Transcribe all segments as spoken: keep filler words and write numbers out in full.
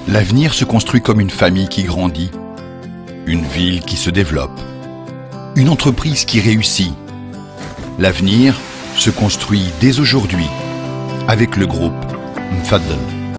L'avenir se construit comme une famille qui grandit, une ville qui se développe, une entreprise qui réussit. L'avenir se construit dès aujourd'hui avec le groupe Mfaddel.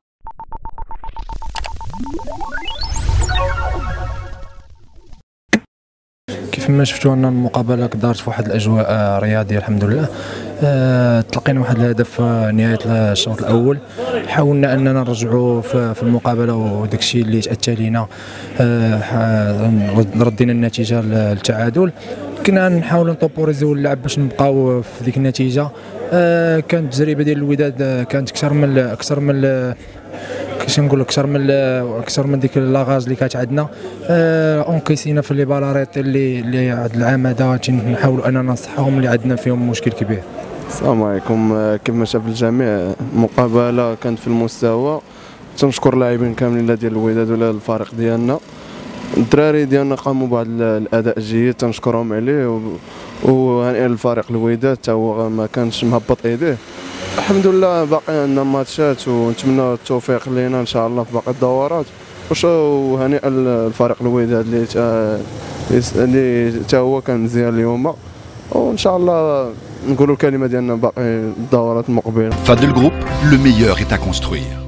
كيف ما شفتوا ان المقابله دارت في واحد الاجواء رياضيه الحمد لله. أه تلقينا واحد الهدف نهايه الشوط الاول، حاولنا اننا نرجعوا في المقابله وداك الشيء اللي تاتى لينا. أه ردينا النتيجه للتعادل، كنا نحاولوا نطوبوريزيو اللعب باش نبقاو في ديك النتيجه. أه كانت التجربه ديال الوداد كانت اكثر من اكثر من كيفاش نقول اكثر من اكثر من ديك لاغاز اللي كانت عندنا. أه اونكيسينا في لي بالاريط اللي اللي هاد العام هذا تنحاولوا اننا نصحهم اللي عندنا فيهم مشكل كبير. السلام عليكم. كيف ما شاف الجميع المقابله كانت في المستوى. تنشكر اللاعبين كاملين ديال الوداد ولا الفريق ديالنا. الدراري ديالنا قاموا بواحد الاداء جيد تنشكرهم عليه، وهنيئا للفريق الوداد حتى هو ما كانش مهبط ايديه. الحمد لله باقي عندنا ماتشات ونتمنى التوفيق لينا ان شاء الله في باقي الدورات، وهنيئا للفريق الوداد اللي اللي حتى هو كان مزيان اليوم، وان شاء الله نقولوا الكلمه ديالنا باقي الدورات المقبله. Mfaddel Group, le meilleur est à construire.